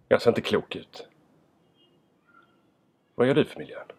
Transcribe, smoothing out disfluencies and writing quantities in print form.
Jag ser inte klok ut. Vad gör du för miljön?